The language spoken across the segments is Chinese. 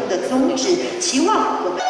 的宗旨，期望我们。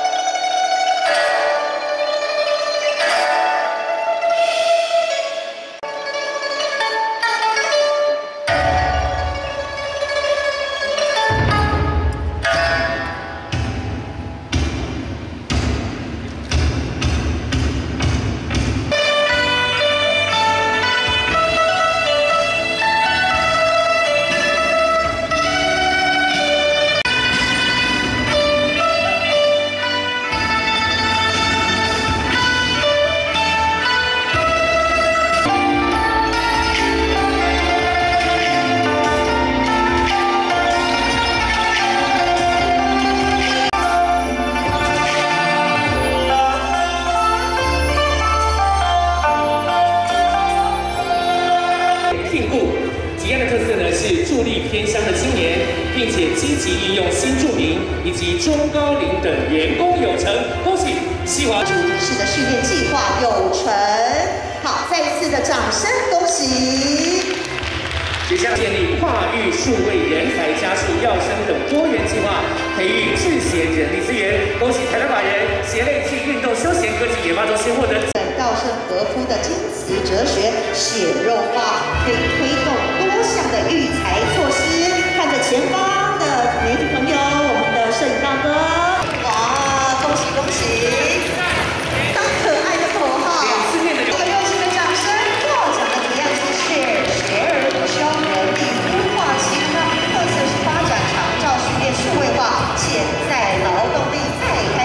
助力偏乡的青年，并且积极应用新住民以及中高龄等员工有成，恭喜西华主题式的训练计划有成，好，再一次的掌声，恭喜！ 接下来建立跨域数位人才加速跃升等多元计划，培育智贤人力资源，恭喜台南法人协类暨运动休闲科技研发中心获得稻盛和夫的金词哲学血肉化，可以推动多项的育才措施。看着前方的媒体朋友，我们的摄影大哥，哇，恭喜恭喜！当可爱的口号，这个热情的掌声，获奖的提案是学而不休，人力孵化器呢，特色是发展长照训练数位化，潜在劳动力再开。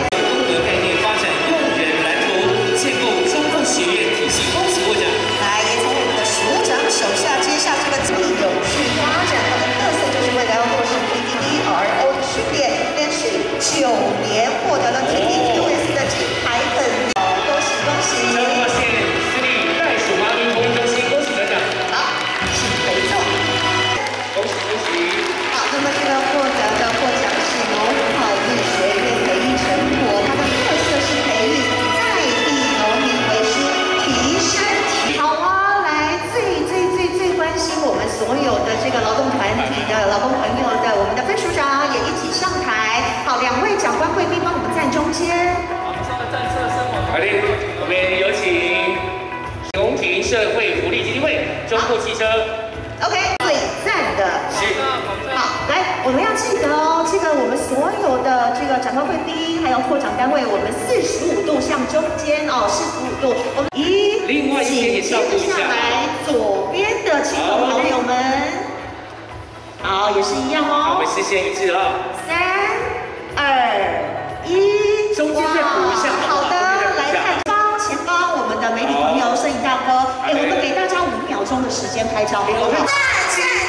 学院体系，恭喜获奖！ 来，也从我们的署长手下接下这个有序发展，它的特色就是为了要落实 PDD-RO 的训练，连续9年获得了 TDQS 的金牌肯定，恭喜恭喜！ 彰化县私立袋鼠妈咪托育中心，恭喜得奖！ 好，请回座。 恭喜恭喜！ 好，那么这个获奖是农考力学院培育成果，它的特色是培育在地农民为师。 好啊，来最关心我们所有的这个劳动团体的劳工朋友的，我们的分署长也一起上台。好，2位长官贵宾帮我们站中间。 好，稍微站侧身。好的，我们有请公平社会福利基金会中部汽车。OK， 最赞的。 是。 好，来，我们要记得哦，这个我们所有的这个长官贵宾还有拓展单位，我们45度向中间哦，45度，我们另外一边也照顾一下。 来，左边的亲朋好友们，好，也是一样哦。 我们视线一致哦。 3、2、1， 中间再补一下。 好的，来看前方我们的媒体朋友、摄影大哥，哎，我们给大家5秒钟的时间拍照。大家。